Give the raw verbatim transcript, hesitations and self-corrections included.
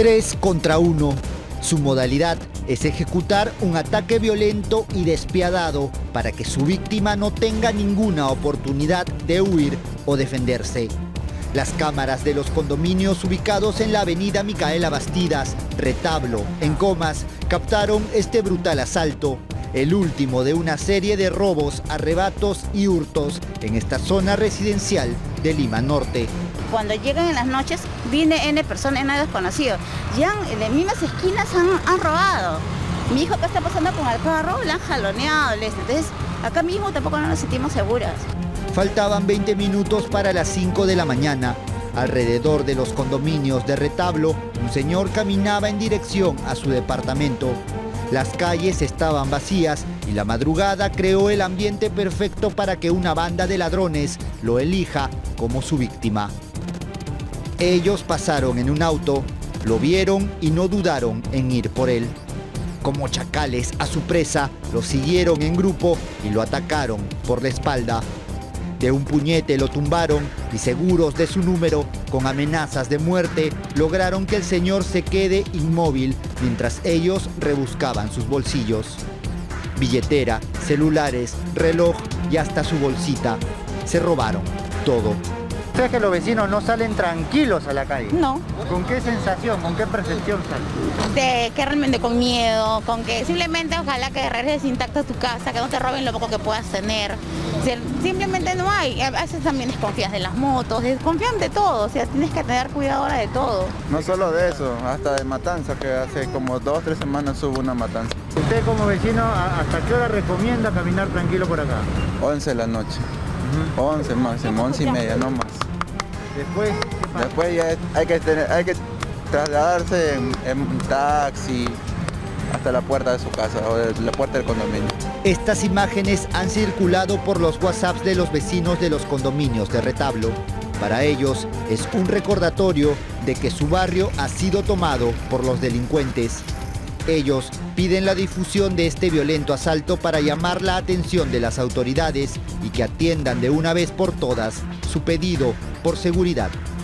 Tres contra uno. Su modalidad es ejecutar un ataque violento y despiadado para que su víctima no tenga ninguna oportunidad de huir o defenderse. Las cámaras de los condominios ubicados en la avenida Micaela Bastidas, Retablo, en Comas, captaron este brutal asalto, el último de una serie de robos, arrebatos y hurtos en esta zona residencial de Lima Norte. Cuando llegan en las noches, viene N personas, N desconocidos. Ya en las mismas esquinas han, han robado. Mi hijo acá está pasando con el carro, la han jaloneado. Entonces, acá mismo tampoco no nos sentimos seguras. Faltaban veinte minutos para las cinco de la mañana. Alrededor de los condominios de Retablo, un señor caminaba en dirección a su departamento. Las calles estaban vacías y la madrugada creó el ambiente perfecto para que una banda de ladrones lo elija como su víctima. Ellos pasaron en un auto, lo vieron y no dudaron en ir por él. Como chacales a su presa, lo siguieron en grupo y lo atacaron por la espalda. De un puñete lo tumbaron y, seguros de su número, con amenazas de muerte, lograron que el señor se quede inmóvil mientras ellos rebuscaban sus bolsillos. Billetera, celulares, reloj y hasta su bolsita. Se robaron todo. ¿Sabes que los vecinos no salen tranquilos a la calle? No. ¿Con qué sensación, con qué percepción salen? De que realmente con miedo, con que simplemente ojalá que regreses intacto a tu casa, que no te roben lo poco que puedas tener. O sea, simplemente no hay. A veces también desconfías de las motos, desconfían de todo. O sea, tienes que tener cuidado ahora de todo. No solo de eso, hasta de matanza, que hace como dos o tres semanas hubo una matanza. ¿Usted como vecino hasta qué hora recomienda caminar tranquilo por acá? once de la noche. Uh-huh. once máximo, once y media, no más. Después, ¿qué pasa? Después ya hay que, tener, hay que trasladarse en, en taxi hasta la puerta de su casa o de la puerta del condominio. Estas imágenes han circulado por los WhatsApps de los vecinos de los condominios de Retablo. Para ellos es un recordatorio de que su barrio ha sido tomado por los delincuentes. Ellos piden la difusión de este violento asalto para llamar la atención de las autoridades y que atiendan de una vez por todas su pedido por seguridad.